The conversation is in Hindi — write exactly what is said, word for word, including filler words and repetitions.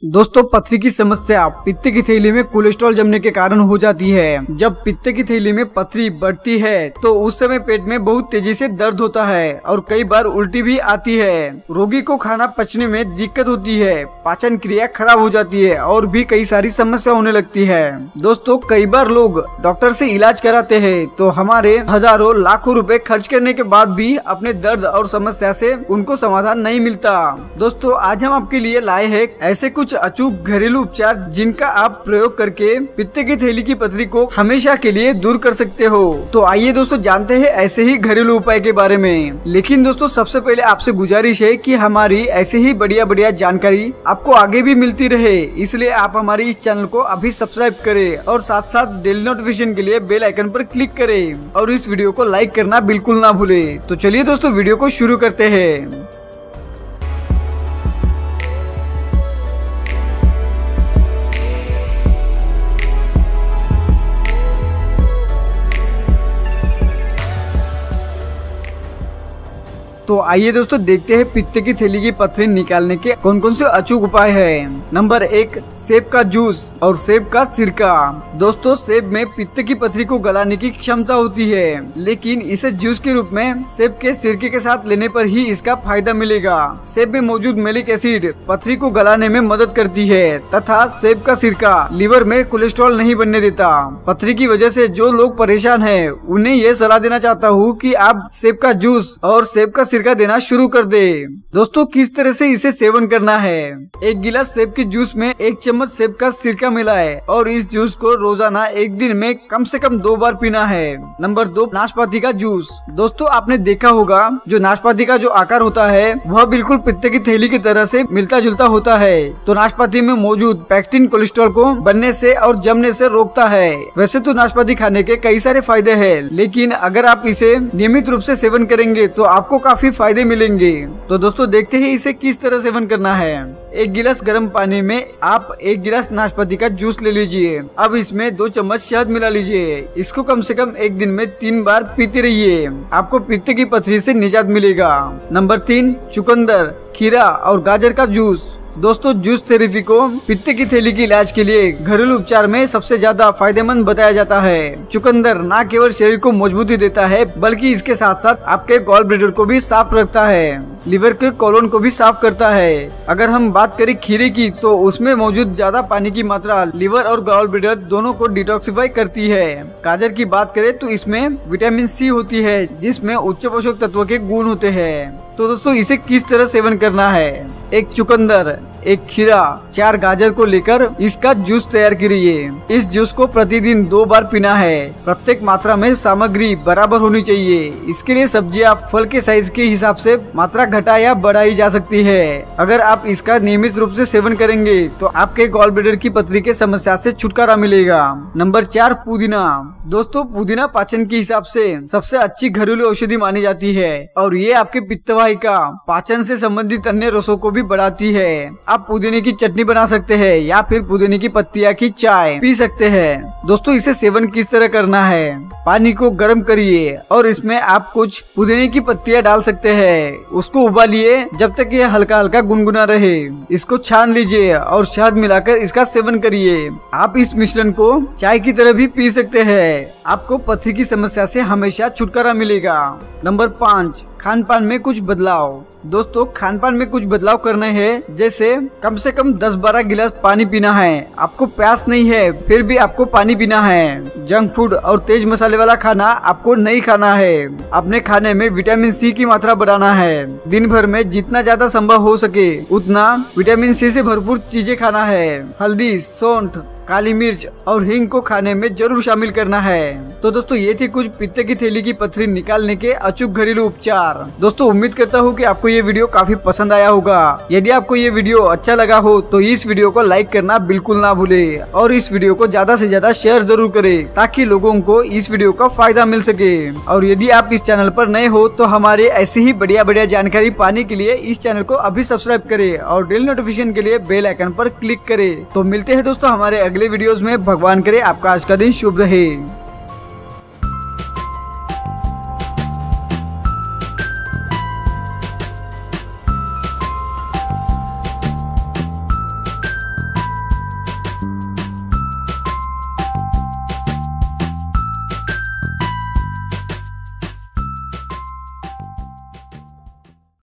दोस्तों पथरी की समस्या पित्त की थैली में कोलेस्ट्रॉल जमने के कारण हो जाती है। जब पित्त की थैली में पथरी बढ़ती है तो उस समय पेट में बहुत तेजी से दर्द होता है और कई बार उल्टी भी आती है। रोगी को खाना पचने में दिक्कत होती है, पाचन क्रिया खराब हो जाती है और भी कई सारी समस्या होने लगती है। दोस्तों कई बार लोग डॉक्टर से इलाज कराते हैं तो हमारे हजारों लाखों रुपए खर्च करने के बाद भी अपने दर्द और समस्या से उनको समाधान नहीं मिलता। दोस्तों आज हम आपके लिए लाए हैं ऐसे कुछ अचूक घरेलू उपचार जिनका आप प्रयोग करके पित्त की थैली की पथरी को हमेशा के लिए दूर कर सकते हो। तो आइए दोस्तों जानते हैं ऐसे ही घरेलू उपाय के बारे में। लेकिन दोस्तों सबसे पहले आपसे गुजारिश है कि हमारी ऐसे ही बढ़िया बढ़िया जानकारी आपको आगे भी मिलती रहे, इसलिए आप हमारे इस चैनल को अभी सब्सक्राइब करें और साथ साथ डेली नोटिफिकेशन के लिए बेल आइकन पर क्लिक करें और इस वीडियो को लाइक करना बिल्कुल ना भूले। तो चलिए दोस्तों वीडियो को शुरू करते हैं। तो आइए दोस्तों देखते हैं पित्त की थैली की पथरी निकालने के कौन कौन से अचूक उपाय हैं। नंबर एक, सेब का जूस और सेब का सिरका। दोस्तों सेब में पित्त की पथरी को गलाने की क्षमता होती है, लेकिन इसे जूस के रूप में सेब के सिरके के साथ लेने पर ही इसका फायदा मिलेगा। सेब में मौजूद मैलिक एसिड पथरी को गलाने में मदद करती है तथा सेब का सिरका लीवर में कोलेस्ट्रॉल नहीं बनने देता। पथरी की वजह से जो लोग परेशान हैं, उन्हें यह सलाह देना चाहता हूँ कि आप सेब का जूस और सेब का सिरका देना शुरू कर दे। दोस्तों किस तरह से इसे सेवन करना है। एक गिलास सेब के जूस में एक चम्मच सेब का सिरका मिलाए और इस जूस को रोजाना एक दिन में कम से कम दो बार पीना है। नंबर दो, नाशपाती का जूस। दोस्तों आपने देखा होगा जो नाशपाती का जो आकार होता है वह बिल्कुल पित्त की थैली की तरह से मिलता जुलता होता है। तो नाशपाती में मौजूद पैक्टिन कोलेस्ट्रॉल को बनने से और जमने से रोकता है। वैसे तो नाशपाती खाने के कई सारे फायदे हैं, लेकिन अगर आप इसे नियमित रूप से सेवन करेंगे तो आपको काफी फायदे मिलेंगे। तो दोस्तों देखते हैं इसे किस तरह सेवन करना है। एक गिलास गर्म पानी में आप एक गिलास नाशपाती का जूस ले लीजिए। अब इसमें दो चम्मच शहद मिला लीजिए। इसको कम से कम एक दिन में तीन बार पीते रहिए, आपको पित्त की पथरी से निजात मिलेगा। नंबर तीन, चुकंदर, खीरा और गाजर का जूस। दोस्तों जूस थेरेपी को पित्त की थैली के इलाज के लिए घरेलू उपचार में सबसे ज्यादा फायदेमंद बताया जाता है। चुकंदर न केवल शरीर को मजबूती देता है बल्कि इसके साथ साथ आपके गॉल ब्लैडर को भी साफ रखता है, लिवर के कोलोन को भी साफ करता है। अगर हम बात करें खीरे की तो उसमें मौजूद ज्यादा पानी की मात्रा लिवर और गॉल ब्लैडर दोनों को डिटॉक्सिफाई करती है। गाजर की बात करें तो इसमें विटामिन सी होती है जिसमें उच्च पोषक तत्व के गुण होते हैं। तो दोस्तों इसे किस तरह सेवन करना है। एक चुकंदर, एक खीरा, चार गाजर को लेकर इसका जूस तैयार करिए। इस जूस को प्रतिदिन दो बार पीना है। प्रत्येक मात्रा में सामग्री बराबर होनी चाहिए। इसके लिए सब्जियां फल के साइज के हिसाब से मात्रा घटा या बढ़ाई जा सकती है। अगर आप इसका नियमित रूप से सेवन करेंगे तो आपके गॉल ब्लैडर की पथरी के समस्या से छुटकारा मिलेगा। नंबर चार, पुदीना। दोस्तों पुदीना पाचन के हिसाब से सबसे अच्छी घरेलू औषधि मानी जाती है और ये आपके पित्तवाहिका पाचन से संबंधित अन्य रसों को भी बढ़ाती है। आप पुदीने की चटनी बना सकते हैं या फिर पुदीने की पत्तियां की चाय पी सकते हैं। दोस्तों इसे सेवन किस तरह करना है। पानी को गर्म करिए और इसमें आप कुछ पुदीने की पत्तियां डाल सकते हैं। उसको उबालिए जब तक ये हल्का हल्का गुनगुना रहे। इसको छान लीजिए और शहद मिलाकर इसका सेवन करिए। आप इस मिश्रण को चाय की तरह भी पी सकते हैं। आपको पथरी की समस्या से हमेशा छुटकारा मिलेगा। नंबर पाँच, खान पान में कुछ बदलाव। दोस्तों खान पान में कुछ बदलाव करने हैं, जैसे कम से कम दस बारह गिलास पानी पीना है। आपको प्यास नहीं है फिर भी आपको पानी पीना है। जंक फूड और तेज मसाले वाला खाना आपको नहीं खाना है। अपने खाने में विटामिन सी की मात्रा बढ़ाना है। दिन भर में जितना ज्यादा संभव हो सके उतना विटामिन सी से भरपूर चीजें खाना है। हल्दी, सौंठ, काली मिर्च और हींग को खाने में जरूर शामिल करना है। तो दोस्तों ये थी कुछ पित्त की थैली की पथरी निकालने के अचूक घरेलू उपचार। दोस्तों उम्मीद करता हूँ कि आपको ये वीडियो काफी पसंद आया होगा। यदि आपको ये वीडियो अच्छा लगा हो तो इस वीडियो को लाइक करना बिल्कुल ना भूले और इस वीडियो को ज्यादा से ज्यादा शेयर जरूर करें ताकि लोगों को इस वीडियो का फायदा मिल सके। और यदि आप इस चैनल पर नए हो तो हमारे ऐसे ही बढ़िया बढ़िया जानकारी पाने के लिए इस चैनल को अभी सब्सक्राइब करें और डेली नोटिफिकेशन के लिए बेल आइकन पर क्लिक करें। तो मिलते हैं दोस्तों हमारे अगले वीडियोस में। भगवान करे आपका आज का दिन शुभ रहे।